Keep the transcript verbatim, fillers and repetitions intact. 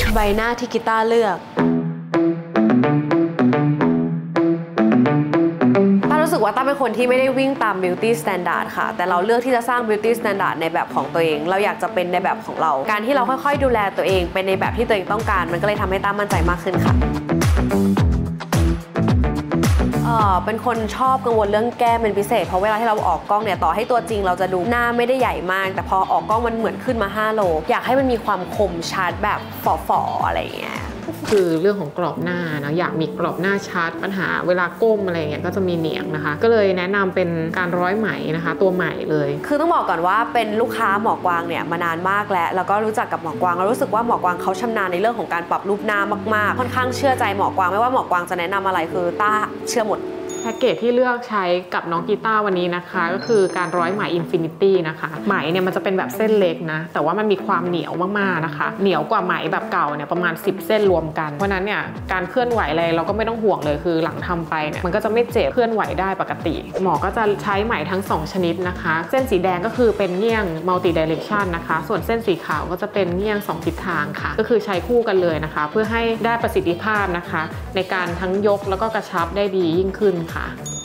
ใบหน้าที่กีตาร์เลือกต้ารู้สึกว่าต้าเป็นคนที่ไม่ได้วิ่งตาม beauty standard ค่ะแต่เราเลือกที่จะสร้าง beauty standard ในแบบของตัวเองเราอยากจะเป็นในแบบของเราการที่เราค่อยๆดูแลตัวเองเป็นในแบบที่ตัวเองต้องการมันก็เลยทำให้ต้ามั่นใจมากขึ้นค่ะเป็นคนชอบกังวลเรื่องแก้มเป็นพิเศษเพราะเวลาที่เราออกกล้องเนี่ยต่อให้ตัวจริงเราจะดูหน้าไม่ได้ใหญ่มากแต่พอออกกล้องมันเหมือนขึ้นมาห้าโลอยากให้มันมีความคมชัดแบบฝ่อๆอะไรอย่างเงี้ยคือเรื่องของกรอบหน้านะอยากมีกรอบหน้าชัดปัญหาเวลาก้มอะไรเงี้ยก็จะมีเหนียงนะคะก็เลยแนะนำเป็นการร้อยไหมนะคะตัวใหม่เลยคือต้องบอกก่อนว่าเป็นลูกค้าหมอกวางเนี่ยมานานมากแล้วแล้วก็รู้จักกับหมอกวางแล้วรู้สึกว่าหมอกวางเขาชำนาญในเรื่องของการปรับรูปหน้ามากๆค่อนข้างเชื่อใจหมอกวางไม่ว่าหมอกวางจะแนะนำอะไรคือต้าเชื่อหมดแพ็กเกจที่เลือกใช้กับน้องกีตาร์วันนี้นะคะก็คือการร้อยไหมอินฟินิตี้นะคะไหมเนี่ยมันจะเป็นแบบเส้นเล็กนะแต่ว่ามันมีความเหนียวมากๆนะคะเหนียวกว่าไหมแบบเก่าเนี่ยประมาณสิบเส้นรวมกันเพราะนั้นเนี่ยการเคลื่อนไหวอะไรเราก็ไม่ต้องห่วงเลยคือหลังทำไปเนี่ยมันก็จะไม่เจ็บเคลื่อนไหวได้ปกติหมอก็จะใช้ไหมทั้งสองชนิดนะคะเส้นสีแดงก็คือเป็นเงี้ยง multi direction นะคะส่วนเส้นสีขาวก็จะเป็นเงี้ยงสองทิศทางค่ะก็คือใช้คู่กันเลยนะคะเพื่อให้ได้ประสิทธิภาพนะคะในการทั้งยกแล้วก็กระชับได้ดียิ่งขึ้นค่ะ